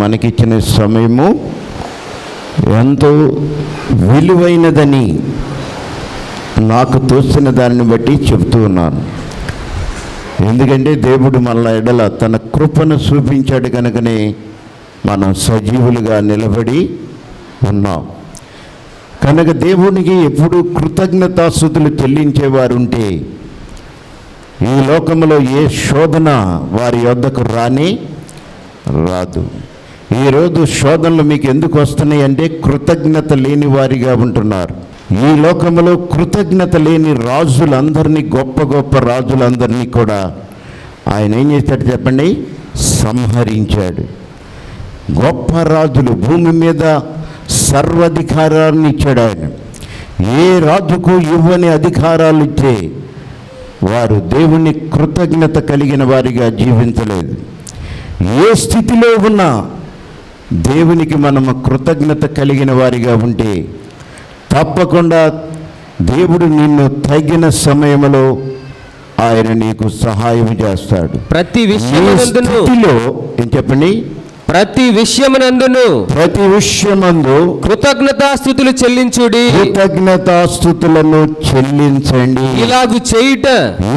మనకిచ్చిన సమయము ఎంతో విలువైనదని నాకు తోచిన దానిని బట్టి చెబుతూ ఉన్నాను. ఎందుకంటే దేవుడు మన ఎడల తన కృపను చూపించాడు కనుకనే మనం సజీవులుగా నిలబడి ఉన్నాం. కనుక దేవునికి ఎప్పుడు కృతజ్ఞతాస్తుతులు చెల్లించేవారు ఉంటే ఈ లోకంలో ఏ శోధన వారి యొద్దకు రాదు. ఈరోజు శోధనలు మీకు ఎందుకు వస్తున్నాయి అంటే కృతజ్ఞత లేని వారిగా ఉంటున్నారు. ఈ లోకంలో కృతజ్ఞత లేని రాజులందరినీ, గొప్ప గొప్ప రాజులందరినీ కూడా ఆయన ఏం చేశాడు చెప్పండి? సంహరించాడు. గొప్ప రాజులు, భూమి మీద సర్వాధికారాన్ని ఇచ్చాడు ఆయన. ఏ రాజుకు ఇవ్వని అధికారాలు ఇచ్చే వారు దేవుని కృతజ్ఞత కలిగిన వారిగా జీవించలేదు. ఏ స్థితిలో ఉన్నా దేవునికి మనము కృతజ్ఞత కలిగిన వారిగా ఉంటే తప్పకుండా దేవుడు నిన్ను తగిన సమయంలో ఆయన నీకు సహాయం చేస్తాడు. ప్రతి విషయమునందును ఏం చెప్పండి? ప్రతి విషయమునందు కృతజ్ఞతాస్తుతులు చెల్లించుడి. కృతజ్ఞతాస్తుతులను చెల్లించండి. ఇలాగు చేయుట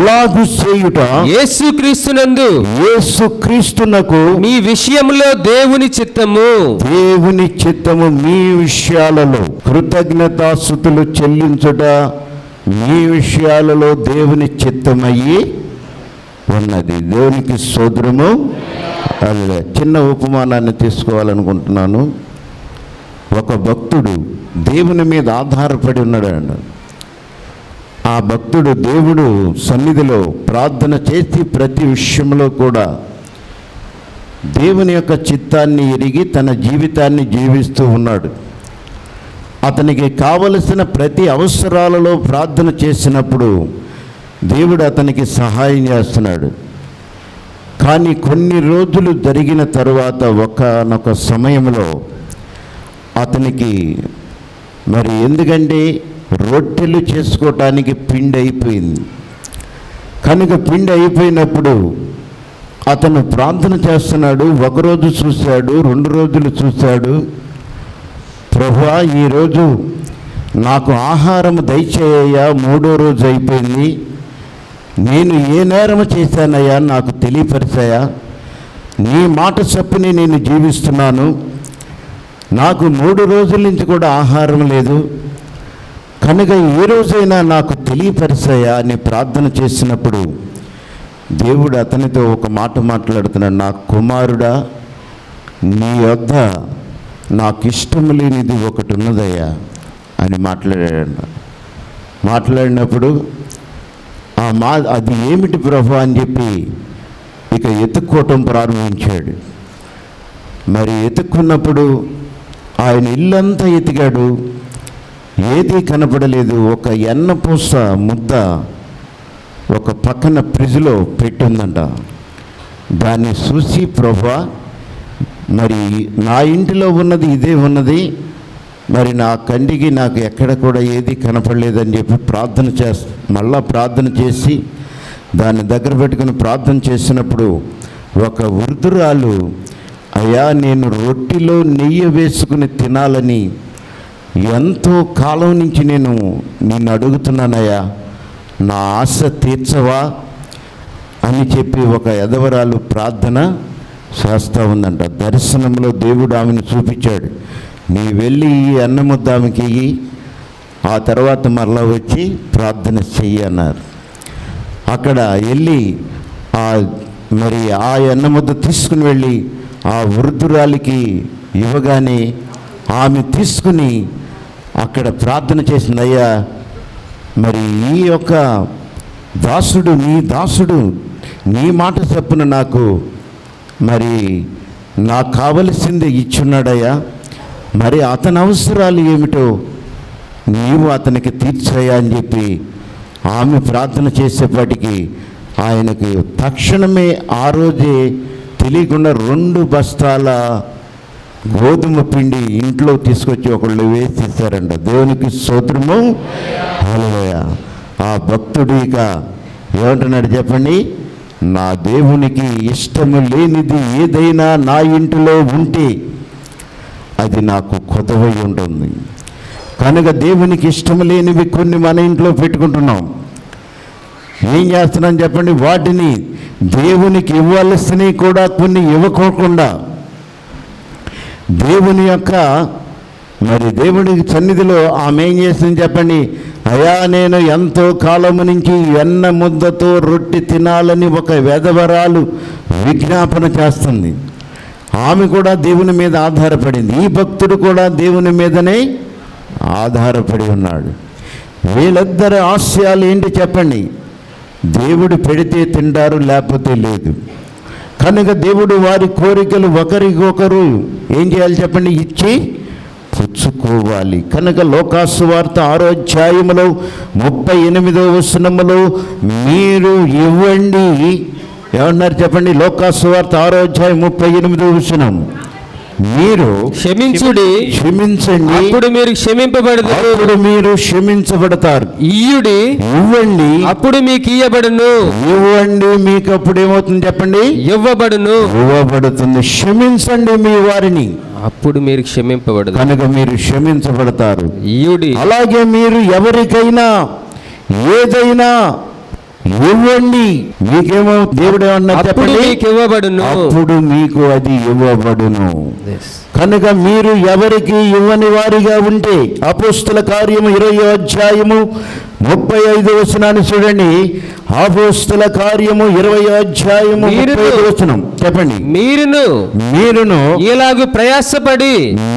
యేసుక్రీస్తునకు మీ విషయంలో దేవుని చిత్తము మీ విషయాలలో కృతజ్ఞతాస్తుతులు చెల్లించుట మీ విషయాలలో దేవుని చిత్తమయ్యి ఉన్నది. దేవునికి స్తోత్రము. అదే చిన్న ఉపమానాన్ని తీసుకోవాలనుకుంటున్నాను. ఒక భక్తుడు దేవుని మీద ఆధారపడి ఉన్నాడు. ఆ భక్తుడు దేవుడు సన్నిధిలో ప్రార్థన చేసి ప్రతి విషయంలో కూడా దేవుని యొక్క చిత్తాన్ని ఎరిగి తన జీవితాన్ని జీవిస్తూ ఉన్నాడు. అతనికి కావలసిన ప్రతి అవసరాలలో ప్రార్థన చేసినప్పుడు దేవుడు అతనికి సహాయం చేస్తున్నాడు. కానీ కొన్ని రోజులు జరిగిన తరువాత ఒకనొక సమయంలో అతనికి మరి ఎందుకంటే రొట్టెలు చేసుకోవటానికి పిండి అయిపోయింది కనుక పిండి అయిపోయినప్పుడు అతను ప్రార్థన చేస్తున్నాడు. ఒకరోజు చూశాడు, 2 రోజులు చూశాడు. ప్రభువా, ఈరోజు నాకు ఆహారం దయచేయ్యా, 3వ రోజు అయిపోయింది. నేను ఏ నేరం చేశానయ్యా, నాకు తెలియపరిచాయా? నీ మాట చప్పుని నేను జీవిస్తున్నాను. నాకు 3 రోజుల నుంచి కూడా ఆహారం లేదు కనుక ఏ రోజైనా నాకు తెలియపరిచాయా అని ప్రార్థన చేసినప్పుడు దేవుడు అతనితో ఒక మాట మాట్లాడుతున్నాడు. నా కుమారుడా, నీ వద్ద నాకు ఇష్టం లేనిది ఒకటి ఉన్నదయ్యా అని మాట్లాడినప్పుడు అది ఏమిటి ప్రభు అని చెప్పి ఇక ఎత్తుక్కోవటం ప్రారంభించాడు. మరి ఎత్తుక్కున్నప్పుడు ఆయన ఇల్లంతా ఎతికాడు, ఏదీ కనపడలేదు. ఒక ఎన్నపూస ముద్ద ఒక పక్కన ఫ్రిడ్జ్లో పెట్టిందంట. దాన్ని చూసి ప్రభువా, మరి నా ఇంటిలో ఉన్నది ఇదే ఉన్నది, మరి నా కంటికి నాకు ఎక్కడ కూడా ఏది కనపడలేదని చెప్పి మళ్ళా ప్రార్థన చేసి దాన్ని దగ్గర పెట్టుకుని ప్రార్థన చేసినప్పుడు ఒక వృద్ధురాలు, అయ్యా, నేను రొట్టెలో నెయ్యి వేసుకుని తినాలని ఎంతో కాలం నుంచి నిన్ను అడుగుతున్నానయ్యా, నా ఆశ తీర్చవా అని చెప్పి ఒక ఎదవరాలు ప్రార్థన చేస్తూ ఉందంట. దర్శనంలో దేవుడు ఆమెను చూపించాడు. నీ వెళ్ళి ఈ అన్నముద్ద ఆమెకి ఇయ్యి, ఆ తర్వాత మరలా వచ్చి ప్రార్థన చెయ్యి అన్నారు. అక్కడ వెళ్ళి మరి ఆ అన్నముద్ద తీసుకుని వెళ్ళి ఆ వృద్ధురాలికి ఇవ్వగానే ఆమె తీసుకుని అక్కడ ప్రార్థన చేసింది. అయ్యా, మరి ఈ యొక్క దాసుడు నీ మాట చప్పున నాకు మరి నాకు కావలసింది ఇచ్చున్నాడయ్యా, మరి అతని అవసరాలు ఏమిటో నీవు అతనికి తీర్చయ్యా అని చెప్పి ఆమె ప్రార్థన చేసేపాటికి ఆయనకి తక్షణమే ఆ రోజే తెలియకుండా 2 బస్తాల గోధుమ పిండి ఇంట్లో తీసుకొచ్చి ఒకళ్ళు వేసేసారంట. దేవునికి స్తోత్రము. హల్లెలూయా. ఆ భక్తుడు ఇక ఏమంటున్నాడు చెప్పండి? నా దేవునికి ఇష్టము లేనిది ఏదైనా నా ఇంటిలో ఉంటే అది నాకు కొదవై ఉంటుంది. కనుక దేవునికి ఇష్టం లేనివి కొన్ని మన ఇంట్లో పెట్టుకుంటున్నాం. ఏం చేస్తున్నాం చెప్పండి? వాటిని దేవునికి ఇవ్వాల్సినవి కూడా కొన్ని ఇవ్వకోకుండా దేవుని యొక్క దేవుడి సన్నిధిలో ఆమె ఏం చేసింది చెప్పండి? అయ్యా, నేను ఎంతో కాలము నుంచి వెన్న ముద్దతో రొట్టె తినాలని ఒక వెధవరాలు విజ్ఞాపన చేస్తుంది. ఆమె కూడా దేవుని మీద ఆధారపడింది. ఈ భక్తుడు కూడా దేవుని మీదనే ఆధారపడి ఉన్నాడు. వీళ్ళిద్దరి ఆశయాలు ఏంటి చెప్పండి? దేవుడు పెడితే తింటారు, లేకపోతే లేదు. కనుక దేవుడు వారి కోరికలు ఒకరికొకరు ఏం చేయాలి చెప్పండి? ఇచ్చి పుచ్చుకోవాలి. కనుక లోకాసు వార్త 6వ అధ్యాయములో 38వ వచనములో మీరు ఇవ్వండి. ఏమన్నారు చెప్పండి? లోకాసు వార్త 6వ అధ్యాయం 38వ వచనం, మీరు క్షమించండి, అప్పుడు మీరు క్షమింపబడతారు. అప్పుడు మీరు క్షమించబడతారు. ఇవ్వండి, అప్పుడు మీకు ఇయ్యబడును. ఇవ్వండి, మీకు అప్పుడు ఏమవుతుంది చెప్పండి? ఇవ్వబడుతుంది. క్షమించండి మీ వారిని, అప్పుడు మీరు క్షమింపబడతారు. కనుక మీరు క్షమించబడతారు. అలాగే మీరు ఎవరికైనా ఏదైనా ఇవ్వండి, మీకేమో దేవుడు ఏమన్నా చెప్పండి? అప్పుడు మీకు అది ఇవ్వబడును. కనుక మీరు ఎవరికి ఇవ్వని వారిగా ఉంటే, అపోస్తుల కార్యము 20వ అధ్యాయము 35వ వచనాన్ని చూడండి. అపోస్తుల కార్యము 20వ అధ్యాయము 35వ వచనం చెప్పండి. మీరును ఇలాగు ప్రయాసపడి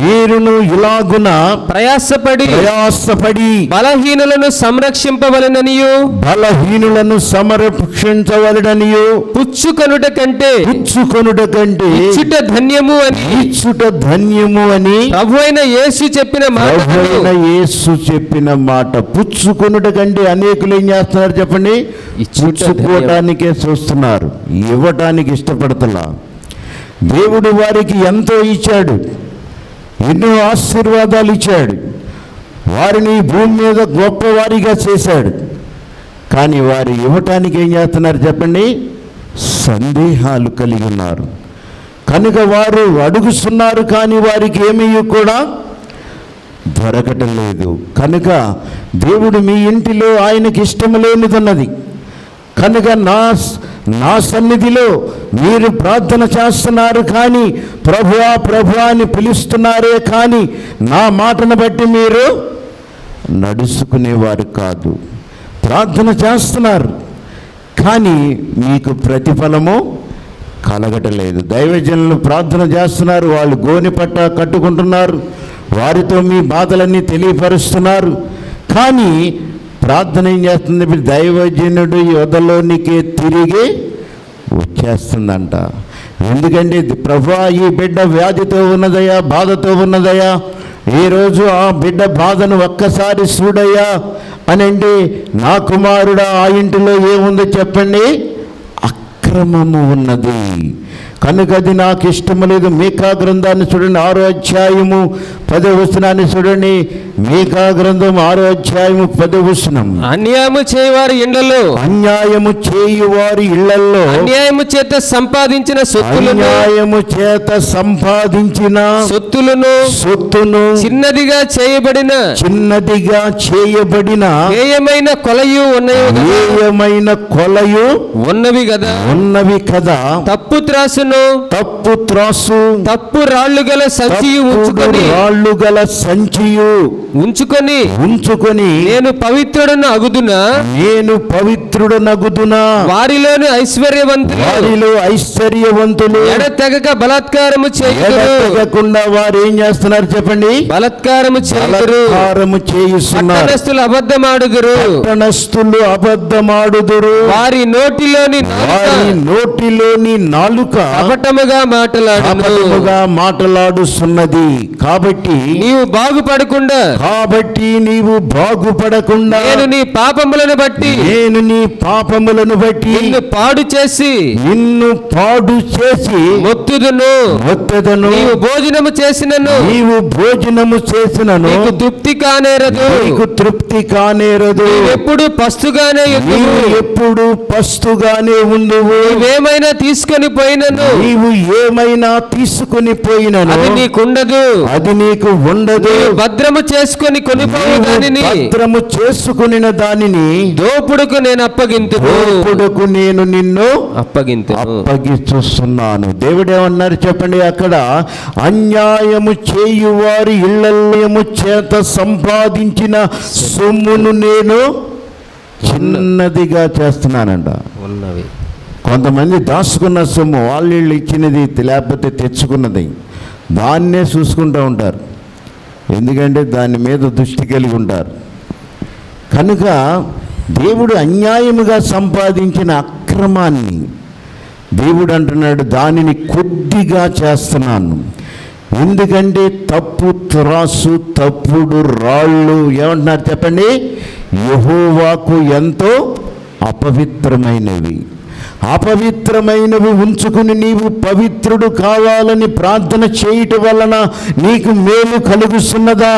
బలహీనులను సంరక్షింపవలెననియు పుచ్చుకొనుట కంటే ఇచ్చుట ధన్యము అని ప్రభువైన యేసు చెప్పిన మాట. పుచ్చుకొనుట కంటే అనేకులు ఏం చేస్తున్నారు చెప్పండి? ఇచ్చుకోవటానికే చూస్తున్నారు, ఇవ్వటానికి ఇష్టపడుతున్నా. దేవుడు వారికి ఎంతో ఇచ్చాడు, ఎన్నో ఆశీర్వాదాలు ఇచ్చాడు, వారిని భూమి మీద గొప్పవారిగా చేశాడు. కానీ వారు ఇవ్వటానికి ఏం చేస్తున్నారు చెప్పండి? సందేహాలు కలిగి ఉన్నారు. కనుక వారు అడుగుతున్నారు, కానీ వారికి ఏమీ కూడా దొరకటం లేదు. కనుక దేవుడు మీ ఇంటిలో ఆయనకి ఇష్టం లేనిదన్నది. కనుక నా సన్నిధిలో మీరు ప్రార్థన చేస్తున్నారు, కానీ ప్రభువా ప్రభువా అని పిలుస్తున్నారే, కానీ నా మాటను బట్టి మీరు నడుచుకునేవారు కాదు. ప్రార్థన చేస్తున్నారు, కానీ మీకు ప్రతిఫలము కలగటలేదు. దైవజనులు ప్రార్థన చేస్తున్నారు, వాళ్ళు గోనె పట్ట కట్టుకుంటున్నారు, వారితో మీ బాధలన్నీ తెలియపరుస్తున్నారు, కానీ ప్రార్థన ఏం చేస్తుంది? దైవజనుడు యొద్దలోనికే తిరిగి వచ్చేస్తుందంట. ఎందుకంటే ప్రభువా ఈ బిడ్డ వ్యాధితో ఉన్నదయ్యా, బాధతో ఉన్నదయ్యా, ఈరోజు ఆ బిడ్డ బాధను ఒక్కసారి చూడయ్యా అని అంటే, నా కుమారుడా ఆ ఇంటిలో ఏముందో చెప్పండి? అక్రమము ఉన్నది, కనుక అది నాకు ఇష్టము లేదు. మీకా గ్రంథాన్ని చూడండి, 6వ అధ్యాయము 10వ వచనాన్ని చూడండి. మీకా గ్రంథం 6వ అధ్యాయము 10వ వచనం, అన్యాయము చేయువారి ఇళ్లలో అన్యాయము చేత సంపాదించిన సొత్తులను చిన్నదిగా చేయబడిన హేయమైన కొలయు ఉన్నవి కదా. తప్పు త్రాసు తప్పు రాళ్ళు గల సంచియు ఉంచుకొని నేను పవిత్రుడను అగుదునా వారిలో ఐశ్వర్యవంతులు ఎడతెగక బలాత్కారము చేయకుండా వారు ఏం చేస్తున్నారు చెప్పండి? బలాత్కారము చేయుచున్నారు. అబద్ధమాడుదురు వారి నోటిలోని నాలుక కపటముగా మాటలాడుతున్నది. కాబట్టి నీవు బాగుపడకుండా నేను నీ పాపములను బట్టి నిన్ను పాడు చేసి మొత్తుదును. నీవు భోజనము చేసినను నీకు తృప్తి కానేరదు. ఎప్పుడు పస్తుగానే ఉండువు. ఏమైనా తీసుకొని పోయినను అది నీకు ఉండదు. భద్రము చేసుకొని దానిని దోపుడుకు నేను నిన్ను అప్పగిస్తున్నాను. దేవుడేమన్నారు చెప్పండి? అక్కడ అన్యాయము చేయువారి ఇళ్ళము చేత సంపాదించిన సొమ్మును నేను చిన్నదిగా చేస్తున్నానంట. కొంతమంది దాచుకున్న సొమ్ము వాళ్ళు ఇచ్చినది లేకపోతే తెచ్చుకున్నది దాన్నే చూసుకుంటూ ఉంటారు. ఎందుకంటే దాని మీద దృష్టి కలిగి ఉంటారు. కనుక దేవుడు అన్యాయముగా సంపాదించిన అక్రమాన్ని దేవుడు అంటున్నాడు దానిని కొద్దిగా చేస్తున్నాను. ఎందుకంటే తప్పు త్రాసు తప్పుడు రాళ్ళు ఏమంటున్నారు చెప్పండి? యెహోవాకు ఎంతో అపవిత్రమైనవి ఉంచుకుని నీవు పవిత్రుడు కావాలని ప్రార్థన చేయటం వలన నీకు మేలు కలుగుతున్నదా?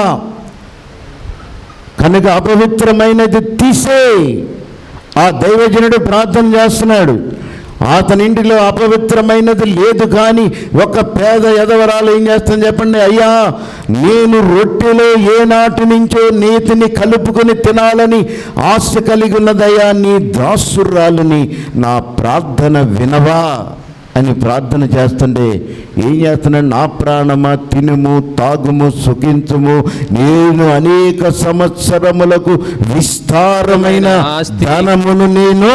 కనుక అపవిత్రమైనది తీసే. ఆ దైవజనుడు ప్రార్థన చేస్తున్నాడు. అతని ఇంటిలో అపవిత్రమైనది లేదు. కానీ ఒక పేద ఎదవరాలు ఏం చేస్తాను చెప్పండి? అయ్యా, నేను రొట్టెలో ఏనాటి నుంచో నీతిని కలుపుకొని తినాలని ఆశ కలిగి ఉన్నదయ్యా, నీ దాసురాలుని నా ప్రార్థన వినవా అని ప్రార్థన చేస్తుంటే ఏం చేస్తున్నాడు? నా ప్రాణమా తినుము తాగుము సుఖించుము, నేను అనేక సంవత్సరములకు విస్తారమైన ధనమును నేను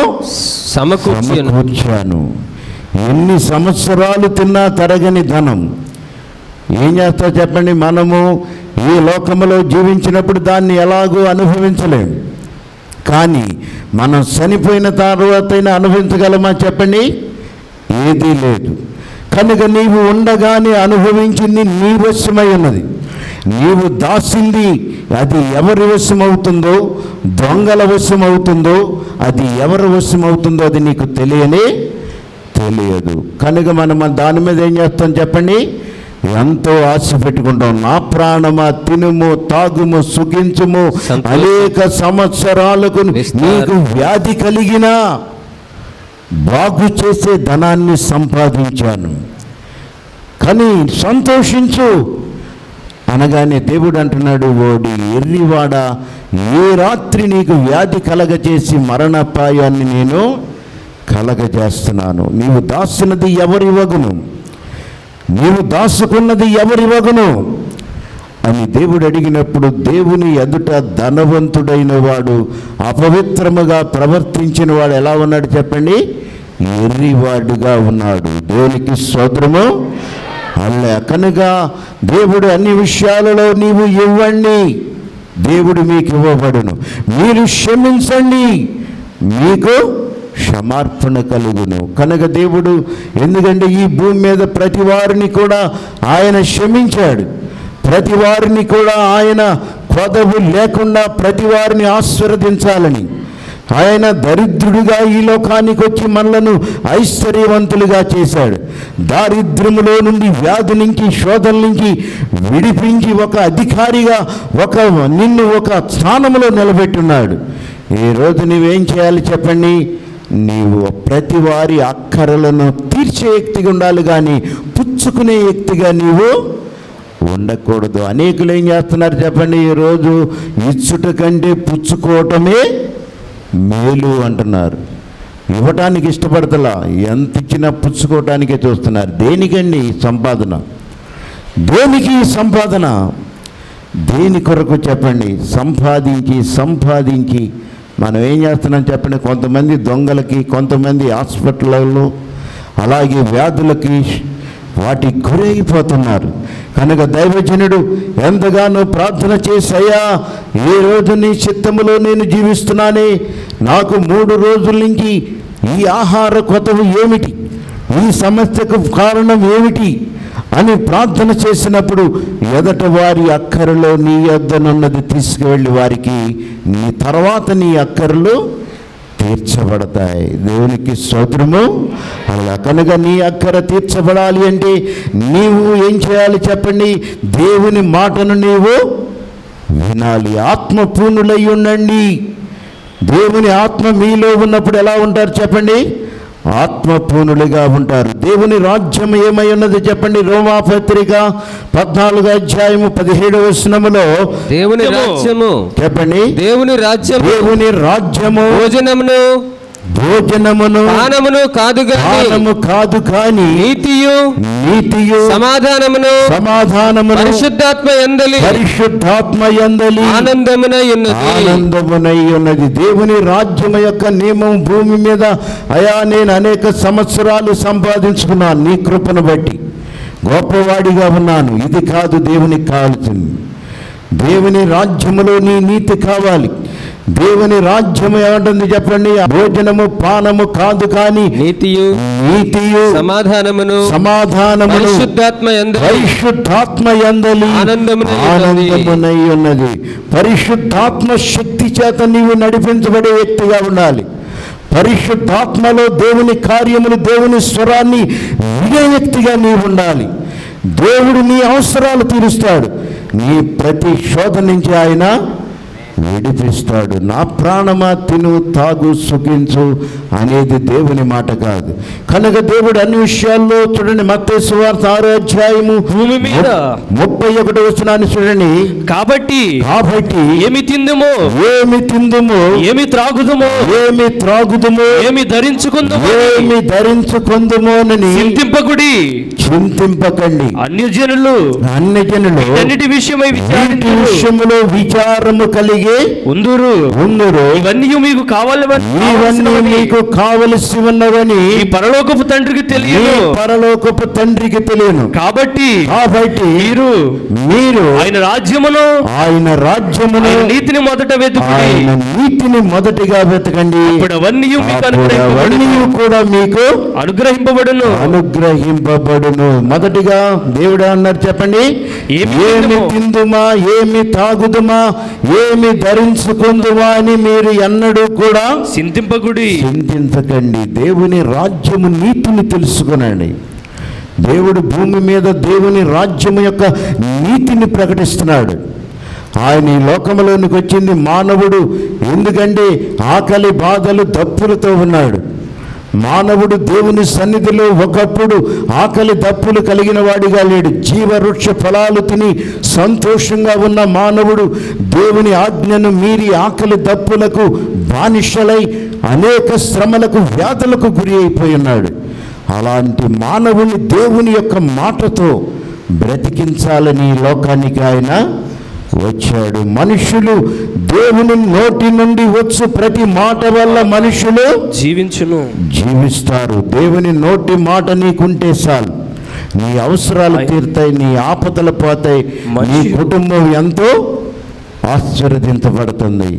సమకూర్చాను. ఎన్ని సంవత్సరాలు తిన్నా తరగని ధనం. ఏం చేస్తా చెప్పండి? మనము ఈ లోకములో జీవించినప్పుడు దాన్ని ఎలాగో అనుభవించలేము. కానీ మనం చనిపోయిన తర్వాతైనా అనుభవించగలమా చెప్పండి? ఏదీ లేదు. కనుక నీవు ఉండగానే అనుభవించింది నీ వశమై ఉన్నది. నీవు దాసింది అది ఎవరి వశం అవుతుందో, దొంగల వశం అవుతుందో, అది ఎవరి వశం అవుతుందో అది నీకు తెలియదు. కనుక మనం దాని మీద ఏం చేస్తాం చెప్పండి? ఎంతో ఆశ పెట్టుకుంటాం. నా ప్రాణమా తినుము తాగుము సుఖించుము, అనేక సంవత్సరాలకు నీకు వ్యాధి కలిగినా బాగు చేసే ధనాన్ని సంపాదించాను కానీ సంతోషించు అనగానే దేవుడు అంటున్నాడు, ఓడి ఎర్రివాడ, ఏ రాత్రి నీకు వ్యాధి కలగజేసి మరణపాయాన్ని నేను కలగజేస్తున్నాను. నీవు దాస్తున్నది ఎవరివగును, నీవు దాసుకున్నది ఎవరివగును అని దేవుడు అడిగినప్పుడు, దేవుని ఎదుట ధనవంతుడైన వాడు అపవిత్రముగా ప్రవర్తించిన వాడు ఎలా ఉన్నాడు చెప్పండి? ఎర్రివాడుగా ఉన్నాడు. దేవునికి స్తోత్రము. అలా కనుక దేవుడు అన్ని విషయాలలో నీవు ఇవ్వండి, దేవుడు మీకు ఇవ్వబడును. మీరు క్షమించండి, మీకు క్షమార్పణ కలుగును. కనుక దేవుడు ఎందుకంటే ఈ భూమి మీద ప్రతి వారిని కూడా ఆయన క్షమించాడు. ప్రతి వారిని కూడా ఆయన కొదవు లేకుండా ప్రతి వారిని ఆశీర్వదించాలని ఆయన దరిద్రుడిగా ఈ లోకానికి వచ్చి మనలను ఐశ్వర్యవంతులుగా చేశాడు. దారిద్ర్యములో నుండి, వ్యాధి నుంచి, శోధన నుంచి విడిపించి ఒక అధికారిగా నిన్ను ఒక స్థానంలో నిలబెట్టున్నాడు. ఈరోజు నువ్వేం చేయాలి చెప్పండి? నీవు ప్రతి వారి అక్కరలను తీర్చే వ్యక్తిగా ఉండాలి, కానీ పుచ్చుకునే వ్యక్తిగా నీవు ఉండకూడదు. అనేకులు ఏం చేస్తున్నారు చెప్పండి? ఈరోజు ఇచ్చుట కంటే పుచ్చుకోవటమే మేలు అంటున్నారు. ఇవ్వటానికి ఇష్టపడతలా, ఎంత ఇచ్చినా పుచ్చుకోవటానికే చూస్తున్నారు. దేనికండి సంపాదన? దేనికి సంపాదన? దేని కొరకు చెప్పండి? సంపాదించి మనం ఏం చేస్తున్నాం చెప్పండి? కొంతమంది దొంగలకి, కొంతమంది హాస్పిటల్లో, అలాగే వ్యాధులకి వాటికి గురైపోతున్నారు. కనుక దైవజనుడు ఎంతగానో ప్రార్థన చేసయ్యా, ఏ రోజు నీ చిత్తములో నేను జీవిస్తున్నానే, నాకు 3 రోజుల నుంచి ఈ ఆహార కొతవు ఏమిటి? ఈ సమస్యకు కారణం ఏమిటి అని ప్రార్థన చేసినప్పుడు ఎదట వారి అక్కరలో నీ యొద్దనున్నది తీసుకువెళ్ళి వారికి నీ తర్వాత నీ అక్కరలు తీర్చబడతాయి. దేవునికి స్తోత్రము. అలా కనుక నీ అక్కర తీర్చబడాలి అంటే నీవు ఏం చేయాలి చెప్పండి? దేవుని మాటను నీవు వినాలి. ఆత్మపూర్ణులై ఉండండి. దేవుని ఆత్మ మీలో ఉన్నప్పుడు ఎలా ఉంటారు చెప్పండి? ఆత్మపూర్ణులుగా ఉంటారు. దేవుని రాజ్యం ఏమై ఉన్నది చెప్పండి? రోమాపత్రిక 14వ అధ్యాయము 17వ వచనములో దేవుని రాజ్యము చెప్పండి. దేవుని రాజ్యము భోజనమును పానమును కాదు గాని నీతియు సమాధానమును పరిశుద్ధాత్మ యందలి ఆనందమునై ఉన్నది. దేవుని రాజ్యము యొక్క నియమం భూమి మీద అయా నేను అనేక సంవత్సరాలు సంపాదించుకున్నాను, నీ కృపను బట్టి గొప్పవాడిగా ఉన్నాను. ఇది కాదు దేవునికి కావాల్సింది. దేవుని రాజ్యములో నీ నీతి కావాలి. దేవుని రాజ్యము ఏమంటుంది చెప్పండి? భోజనము పానము కాదు కానీ నీతియు సమాధానమును పరిశుద్ధాత్మ యందలి ఆనందమునై ఉన్నది. పరిశుద్ధాత్మ శక్తి చేత నీవు నడిపించబడే వ్యక్తిగా ఉండాలి. పరిశుద్ధాత్మలో దేవుని కార్యములు, దేవుని స్వరాన్ని వినే వ్యక్తిగా నీవు ఉండాలి. దేవుడు నీ అవసరాలు తీరుస్తాడు. నీ ప్రతి శోధన నుంచి ఆయన విడిపిస్తాడు. నా ప్రాణమా తిను తాగు సుఖించు అనేది దేవుని మాట కాదు. కనుక దేవుడు అన్ని విషయాల్లో చూడండి. మత్తయి సువార్త 6వ అధ్యాయము భూమి మీద 31వ వచనాన్ని చూడండి. కాబట్టి ఏమి తిందుమో ఏమి త్రాగుదుమో ఏమి ధరించుకుందుమోనని చింతింపకండి. అన్యజనులు అన్నిటి విషయములో విచారము కలిగి ఉందురు. ఇవన్నీ మీకు కావలసి ఉన్నవని పరలోకపు తండ్రికి తెలియను. కాబట్టి మీరు ఆయన రాజ్యమును నీతిని మొదటగా వెతకండి. అవన్నీ కూడా మీకు అనుగ్రహింపబడును. మొదటిగా దేవుడు అన్నారు చెప్పండి, ఏమి తిందుమా, ఏమి తాగుదుమా, ఏమి ధరించుకుందుమా అని మీరు ఎన్నడూ కూడా చింతించకండి. దేవుని రాజ్యము నీతిని తెలుసుకునండి. దేవుడు భూమి మీద దేవుని రాజ్యము యొక్క నీతిని ప్రకటిస్తున్నాడు. ఆయన ఈ లోకంలోనికి వచ్చింది మానవుడు ఎందుకంటే ఆకలి బాధలు దప్పులతో ఉన్నాడు. మానవుడు దేవుని సన్నిధిలో ఒకప్పుడు ఆకలి దప్పులు కలిగిన వాడిగా లేడు. జీవవృక్ష ఫలాలు తిని సంతోషంగా ఉన్న మానవుడు దేవుని ఆజ్ఞను మీరి ఆకలి దప్పులకు బానిసలై అనేక శ్రమలకు వ్యాధులకు గురి అయిపోయి ఉన్నాడు. అలాంటి మానవుని దేవుని యొక్క మాటతో బ్రతికించాలని లోకానికి ఆయన వచ్చాడు. మనుషులు దేవుని నోటి నుండి వచ్చు ప్రతి మాట వల్ల మనుషులు జీవిస్తారు. దేవుని నోటి మాట నీకుంటే చాలు, నీ అవసరాలు తీరుతాయి, నీ ఆపదలు పోతాయి, నీ కుటుంబం ఎంతో ఆశీర్వదించబడుతుంది.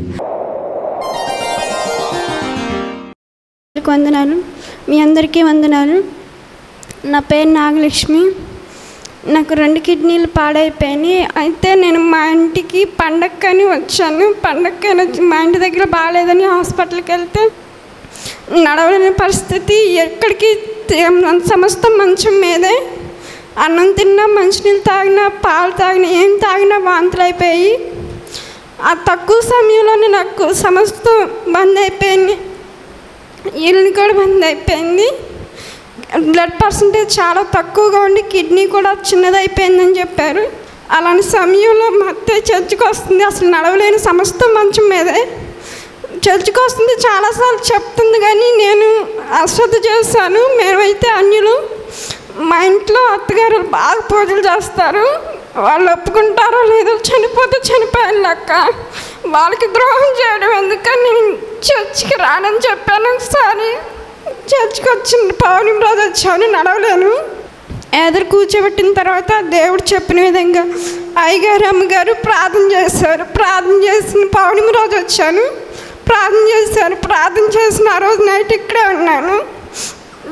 వందనాలు. మీ అందరికీ వందనాలు. నా పేరు నాగలక్ష్మి. నాకు 2 కిడ్నీలు పాడైపోయినాయి. అయితే నేను మా ఇంటికి పండక్కని వచ్చాను. పండక్కని వచ్చి మా ఇంటి దగ్గర బాగాలేదని హాస్పిటల్కి వెళ్తే నడవలేని పరిస్థితి. ఎక్కడికి సమస్తం మంచం మీదే. అన్నం తిన్నా, మంచినీళ్ళు తాగినా, పాలు తాగినా, ఏం తాగినా వాంతులు అయిపోయి ఆ తక్కువ సమయంలోనే నాకు సమస్తం బంద్ అయిపోయింది. ఇల్లు కూడా బంద్ అయిపోయింది. బ్లడ్ పర్సంటేజ్ చాలా తక్కువగా ఉండి కిడ్నీ కూడా చిన్నదైపోయిందని చెప్పారు. అలాంటి సమయంలో మా అత్తయ్య చర్చికి వస్తుంది. అసలు నడవలేని సమస్తం మంచం మీదే చర్చికి వస్తుంది. చాలాసార్లు చెప్తుంది కానీ నేను అశ్రద్ధ చేశాను. మేమైతే అన్యులు, మా ఇంట్లో అత్తగారు బాగా పూజలు చేస్తారు. వాళ్ళు ఒప్పుకుంటారో లేదో, చనిపోతే చనిపోయాను లెక్క. వాళ్ళకి ద్రోహం చేయడం ఎందుకని నేను చర్చికి రానని చెప్పాను. ఒకసారి చర్చికి వచ్చింది, పౌర్ణమి రోజు వచ్చాను, నడవలేను. ఎదురు కూర్చోబెట్టిన తర్వాత దేవుడు చెప్పిన విధంగా అయ్యగారు అమ్మగారు ప్రార్థన చేశారు. ప్రార్థన చేసిన పౌర్ణమి రోజు వచ్చాను, ప్రార్థన చేశారు. ప్రార్థన చేసిన ఆ రోజు నైట్ ఇక్కడే ఉన్నాను.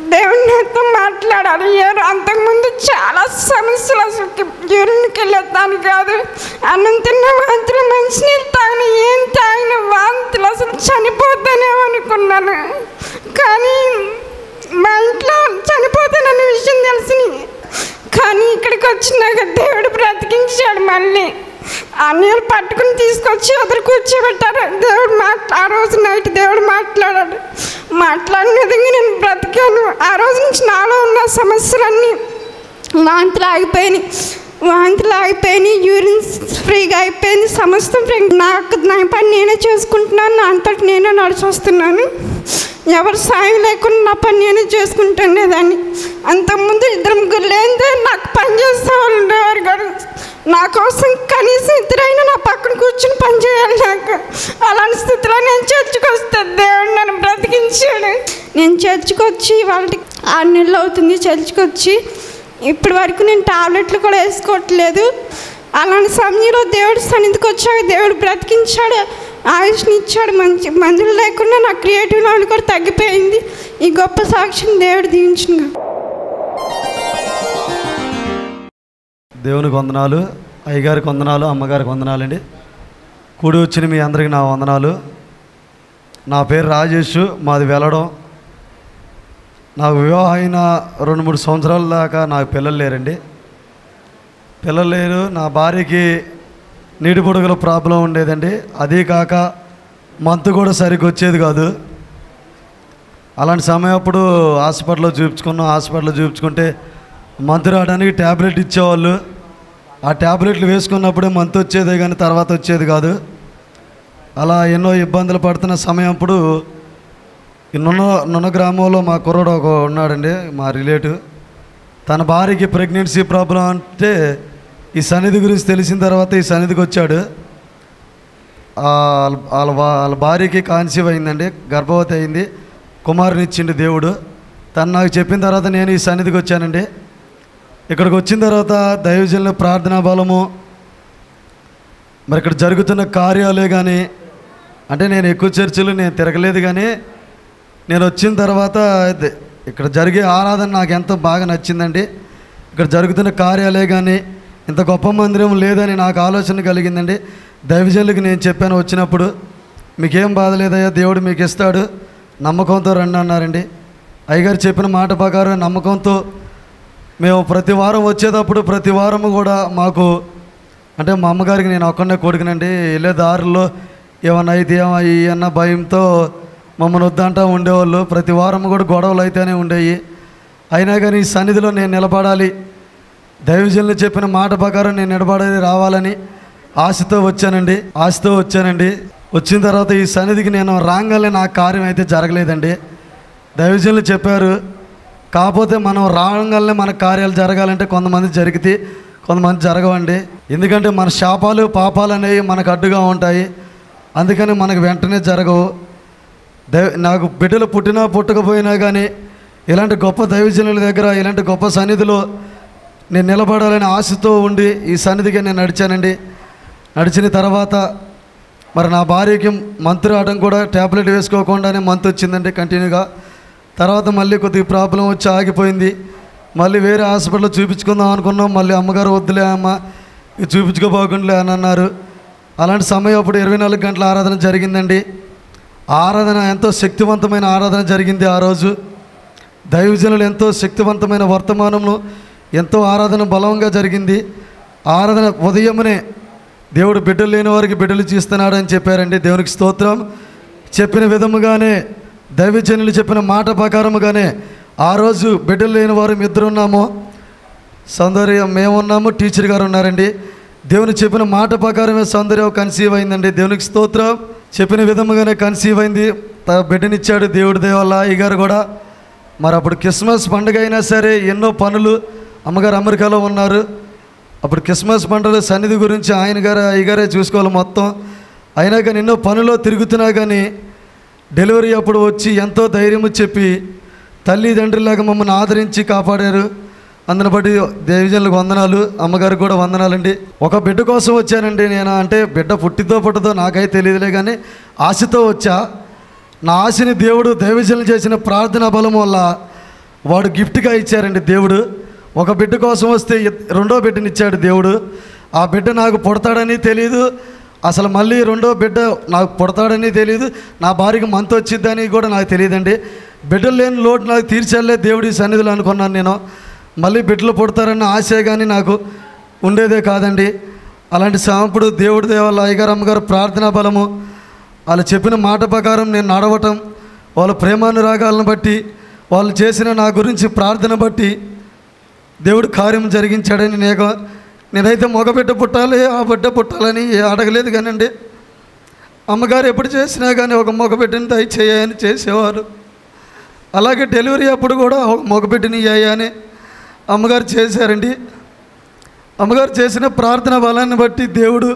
దేవుడు నాతో మాట్లాడాలి. అంతకుముందు చాలా సమస్యలు, అసలు యూరిన్కి వెళ్ళొద్దాను కాదు, అన్నం తిన్న వాంతులు, మంచినీళ్ళు తాగిన, ఏం తాగిన వాంతులు, అసలు చనిపోతానేమో అనుకున్నాను. కానీ మా ఇంట్లో చనిపోతానన్న విషయం తెలిసింది. కానీ ఇక్కడికి వచ్చినాక దేవుడు బ్రతికించాడు. మళ్ళీ అన్నయ్యలు పట్టుకుని తీసుకొచ్చి ఎదురు కూర్చోబెట్టారు. దేవుడు ఆ రోజు నైట్ దేవుడు మాట్లాడిన విధంగా నేను బ్రతికాను. ఆ రోజు నుంచి నాలో ఉన్న సమస్యలన్నీ వాంతులు ఆగిపోయినాయి, యూరిన్ ఫ్రీగా అయిపోయింది, సమస్తం ఫ్రీ. నా పని నేనే చేసుకుంటున్నాను, నా అంతటి నేనే నడిచొస్తున్నాను. ఎవరు సాయం లేకుండా నా పని నేనే చేసుకుంటుండేదాన్ని. అంతకుముందు 2-3 లేనిదే నాకు పని చేసే వాళ్ళు ఉండేవారు కాదు. నా కోసం కనీసం 2 నా పక్కన కూర్చుని పని చేయాలి. నాకు అలాంటి స్థితిలో నేను చర్చికి వస్తే దేవుడు నన్ను బ్రతికించాడు. నేను చర్చికి వచ్చి వాళ్ళకి 6 నెలలు అవుతుంది చర్చికి వచ్చి. ఇప్పటి వరకు నేను టాబ్లెట్లు కూడా వేసుకోవట్లేదు. అలాంటి సమయంలో దేవుడు సన్నిధికి వచ్చాక దేవుడు బ్రతికించాడు, ఆయుష్ని ఇచ్చాడు. మందులు లేకుండా నా క్రియేటివ్ నాలెడ్జ్ కూడా తగ్గిపోయింది. ఈ గొప్ప సాక్ష్యం దేవుడు దీవించును. దేవునికి వందనాలు, అయ్యగారికి వందనాలు, అమ్మగారికి వందనాలండి. కూడి వచ్చిన మీ అందరికీ నా వందనాలు. నా పేరు రాజేష్, మాది వెల్లడం. నాకు వివాహం అయిన 2-3 సంవత్సరాల దాకా నాకు పిల్లలు లేరండి. పిల్లలు లేరు. నా భార్యకి నీటి పొడుగుల ప్రాబ్లం ఉండేదండి. అదే కాక మంతు కూడా సరిగ్గా వచ్చేది కాదు. అలాంటి సమయం అప్పుడు హాస్పిటల్లో చూపించుకుంటే మంతు రావడానికి ట్యాబ్లెట్ ఇచ్చేవాళ్ళు. ఆ ట్యాబ్లెట్లు వేసుకున్నప్పుడే మంతు వచ్చేదే కానీ తర్వాత వచ్చేది కాదు. అలా ఎన్నో ఇబ్బందులు పడుతున్న సమయం అప్పుడు నున్న గ్రామంలో మా కుర్రోడు ఒక ఉన్నాడండి, మా రిలేటివ్. తన భార్యకి ప్రెగ్నెన్సీ ప్రాబ్లం అంటే ఈ సన్నిధి గురించి తెలిసిన తర్వాత ఈ సన్నిధికి వచ్చాడు. వాళ్ళ భార్యకి కాన్సీవ్ అయిందండి, గర్భవతి అయింది, కుమారుని ఇచ్చిండు దేవుడు. తను నాకు చెప్పిన తర్వాత నేను ఈ సన్నిధికి వచ్చానండి. ఇక్కడికి వచ్చిన తర్వాత దైవజనుల ప్రార్థనా బలము, మరి ఇక్కడ జరుగుతున్న కార్యాలే కానీ, అంటే నేను ఎక్కువ చర్చలు నేను తిరగలేదు, కానీ నేను వచ్చిన తర్వాత ఇక్కడ జరిగే ఆరాధన నాకు ఎంతో బాగా నచ్చిందండి. ఇక్కడ జరుగుతున్న కార్యాలే కానీ ఇంత గొప్ప మందిరం లేదని నాకు ఆలోచన కలిగిందండి. దైవజనులకు నేను చెప్పాను వచ్చినప్పుడు, మీకేం బాధ లేదయ్యా, దేవుడు మీకు ఇస్తాడు, నమ్మకంతో రండి అన్నారండి. అయ్యగారు చెప్పిన మాట ప్రకారం నమ్మకంతో మేము ప్రతి వారం వచ్చేటప్పుడు ప్రతి వారము కూడా మాకు, అంటే మా అమ్మగారికి నేను ఒక్కడే కొడుకునండి, వెళ్ళే దారిలో ఏమన్నా అయితే అన్న భయంతో మమ్మల్ని వద్దంటా ఉండేవాళ్ళు. ప్రతి వారం కూడా గొడవలు అయితేనే ఉండేవి. అయినా కానీ ఈ సన్నిధిలో నేను నిలబడాలి, దైవజనులు చెప్పిన మాట ప్రకారం నేను నిలబడాలి, రావాలని ఆశతో వచ్చానండి. వచ్చిన తర్వాత ఈ సన్నిధికి నేను రాగానే నా కార్యం అయితే జరగలేదండి. దైవజనులు చెప్పారు, కాకపోతే మనం రాగానే మన కార్యాలు జరగాలంటే కొంతమంది జరిగితే కొంతమంది జరగవండి. ఎందుకంటే మన శాపాలు పాపాలు అనేవి మనకు అడ్డుగా ఉంటాయి, అందుకని మనకు వెంటనే జరగవు. నాకు బిడ్డలు పుట్టినా పుట్టకపోయినా కానీ ఇలాంటి గొప్ప దైవజనుల దగ్గర ఇలాంటి గొప్ప సన్నిధిలో నేను నిలబడాలని ఆశతో ఉండి ఈ సన్నిధికి నేను నడిచానండి. నడిచిన తర్వాత మరి నా భార్యకి మంతు రావడం కూడా ట్యాబ్లెట్ వేసుకోకుండానే మంతు వచ్చిందండి కంటిన్యూగా. తర్వాత మళ్ళీ కొద్దిగా ప్రాబ్లం వచ్చి ఆగిపోయింది. మళ్ళీ వేరే హాస్పిటల్లో చూపించుకుందాం అనుకున్నాం. మళ్ళీ అమ్మగారు వద్దులే అమ్మ, ఇది చూపించుకోపోకుండా అని అన్నారు. అలాంటి సమయం అప్పుడు 24 గంటల ఆరాధన జరిగిందండి. ఆరాధన ఎంతో శక్తివంతమైన ఆరాధన జరిగింది. ఆ రోజు దైవజనులు ఎంతో శక్తివంతమైన వర్తమానము, ఎంతో ఆరాధన బలంగా జరిగింది. ఆరాధన ఉదయమునే దేవుడు బిడ్డలు లేని వారికి బిడ్డలు చేస్తున్నాడని చెప్పారండి. దేవునికి స్తోత్రం. చెప్పిన విధముగానే దైవజనులు చెప్పిన మాట ప్రకారముగానే ఆ రోజు బిడ్డలు లేని వారు 2 ఉన్నాము. సౌందర్యం మేమున్నాము, టీచర్ గారు ఉన్నారండి. దేవుని చెప్పిన మాట ప్రకారమే సౌందర్యం కన్సీవ్ అయిందండి. దేవునికి స్తోత్రం. చెప్పిన విధముగానే కన్సీవ్ అయింది, బిడ్డనిచ్చాడు దేవుడి దయ వల్ల. అయ్యగారు కూడా మరి అప్పుడు క్రిస్మస్ పండుగ అయినా సరే ఎన్నో పనులు, అమ్మగారు అమెరికాలో ఉన్నారు. అప్పుడు క్రిస్మస్ పండుగ సన్నిధి గురించి అయ్యగారే చూసుకోవాలి మొత్తం. అయినా కానీ ఎన్నో పనుల్లో తిరుగుతున్నా కానీ డెలివరీ అప్పుడు వచ్చి ఎంతో ధైర్యము చెప్పి తల్లిదండ్రులాగా మమ్మల్ని ఆదరించి కాపాడారు. అందుని బట్టి దైవజనులకు వందనాలు, అమ్మగారికి కూడా వందనాలండి. ఒక బిడ్డ కోసం వచ్చానండి నేను. అంటే బిడ్డ పుట్టితో నాకైతే తెలియదులే, కానీ ఆశతో వచ్చా. నా ఆశని దేవుడు దైవజనులు చేసిన ప్రార్థనా బలం వల్ల వాడు గిఫ్ట్గా ఇచ్చారండి దేవుడు. ఒక బిడ్డ కోసం వస్తే రెండో బిడ్డని ఇచ్చాడు దేవుడు. ఆ బిడ్డ నాకు పుడతాడని తెలియదు, అసలు మళ్ళీ రెండో బిడ్డ నాకు పుడతాడని తెలియదు, నా భార్యకి మంత్ వచ్చిద్దని కూడా నాకు తెలియదండి. బిడ్డలు లేని లోటు నాకు తీర్చలే దేవుడి సన్నిధిలో అనుకున్నాను నేను. మళ్ళీ బిడ్డలు పుడతారన్న ఆశ కానీ నాకు ఉండేదే కాదండి. అలాంటి సాంపుడు దేవుడి దేవాల అయ్యగారు అమ్మగారు ప్రార్థనా బలము, వాళ్ళు చెప్పిన మాట ప్రకారం నేను నడవటం, వాళ్ళ ప్రేమానురాగాలను బట్టి, వాళ్ళు చేసిన నా గురించి ప్రార్థన బట్టి దేవుడు కార్యం జరిగించాడని నేనైతే మగబిడ్డ పుట్టాలి, ఆ బిడ్డ పుట్టాలని అడగలేదు కానండి. అమ్మగారు ఎప్పుడు చేసినా కానీ ఒక మగబిడ్డని దయచేయని చేసేవారు. అలాగే డెలివరీ అప్పుడు కూడా ఒక మగబిడ్డని అని అమ్మగారు చేశారండి. అమ్మగారు చేసిన ప్రార్థన బలాన్ని బట్టి దేవుడు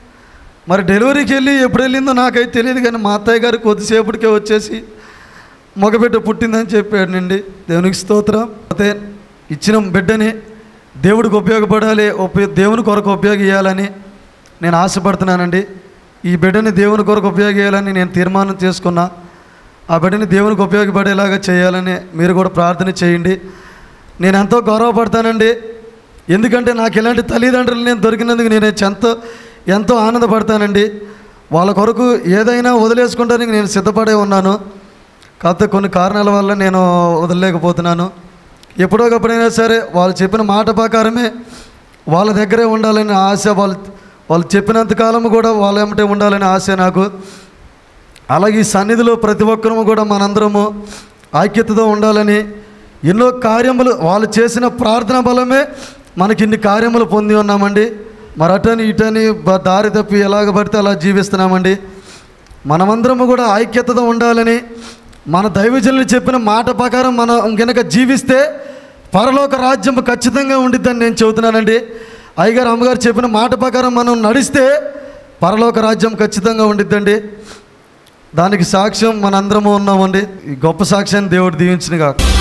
మరి డెలివరీకి వెళ్ళి ఎప్పుడు వెళ్ళిందో నాకైతే తెలియదు, కానీ మా అత్తయ్య గారు కొద్దిసేపటికే వచ్చేసి మగబిడ్డ పుట్టిందని చెప్పాడండి. దేవునికి స్తోత్రం. అయితే ఇచ్చిన బిడ్డని దేవుడికి ఉపయోగపడాలి, దేవుని కొరకు ఉపయోగించాలని నేను ఆశపడుతున్నానండి. ఈ బిడ్డని దేవుని కొరకు ఉపయోగించాలని నేను తీర్మానం చేసుకున్నా. ఆ బిడ్డని దేవునికి ఉపయోగపడేలాగా చేయాలని మీరు కూడా ప్రార్థన చేయండి. నేను ఎంతో గౌరవపడతానండి. ఎందుకంటే నాకు ఇలాంటి తల్లిదండ్రులు నేను దొరికినందుకు నేను ఎంతో ఆనందపడతానండి. వాళ్ళ కొరకు ఏదైనా వదిలేసుకోవడానికి నేను సిద్ధపడే ఉన్నాను. కాకపోతే కొన్ని కారణాల వల్ల నేను వదలలేకపోతున్నాను. ఎప్పుడోకప్పుడైనా సరే వాళ్ళు చెప్పిన మాట ప్రకారమే వాళ్ళ దగ్గరే ఉండాలని ఆశ, వాళ్ళు చెప్పినంతకాలం కూడా వాళ్ళ ఏమిటే ఉండాలని ఆశ నాకు. అలాగే ఈ సన్నిధిలో ప్రతి ఒక్కరము కూడా మనందరము ఐక్యతతో ఉండాలని, ఎన్నో కార్యములు వాళ్ళు చేసిన ప్రార్థన బలమే మనకి ఇన్ని కార్యములు పొంది ఉన్నామండి. మరి అటని ఇటని దారి తప్పి ఎలాగ పడితే అలా జీవిస్తున్నామండి. మనమందరము కూడా ఐక్యతతో ఉండాలని, మన దైవజనులు చెప్పిన మాట ప్రకారం మనం కనుక జీవిస్తే పరలోక రాజ్యం ఖచ్చితంగా ఉండిద్దని నేను చెబుతున్నానండి. అయ్యగారు అమ్మగారు చెప్పిన మాట ప్రకారం మనం నడిస్తే పరలోక రాజ్యం ఖచ్చితంగా ఉండిద్దండి. దానికి సాక్ష్యం మనందరము ఉన్నామండి. ఈ గొప్ప సాక్ష్యాన్ని దేవుడు దీవించునుగాక.